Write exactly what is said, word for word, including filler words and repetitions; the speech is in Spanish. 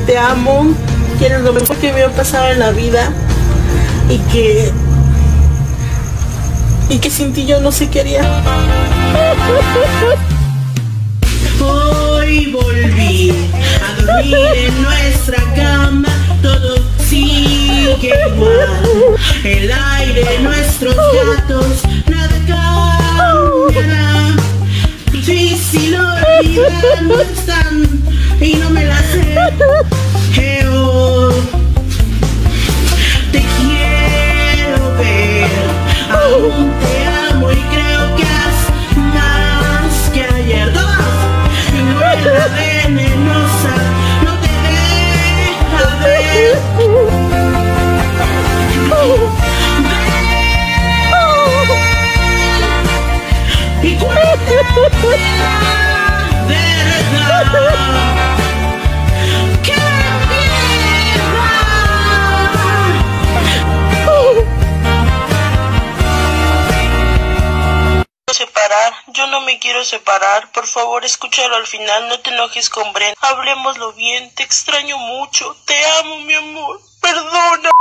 te amo, que eres lo mejor que me ha pasado en la vida y que y que sin ti yo no sé qué haría. Hoy volví a dormir en nuestra cama, todo sigue igual, el aire, nuestros gatos, nada cambiará. Difícil olvidar, no están y no me la sé. Geo, te quiero ver, aún te amo y creo que has más que ayer. Mi muela venenosa no te deja ver. Y cuéntame la verdad. Separar, yo no me quiero separar, por favor escúchalo al final, no te enojes con Bren, hablemoslo bien, te extraño mucho, te amo mi amor, perdona.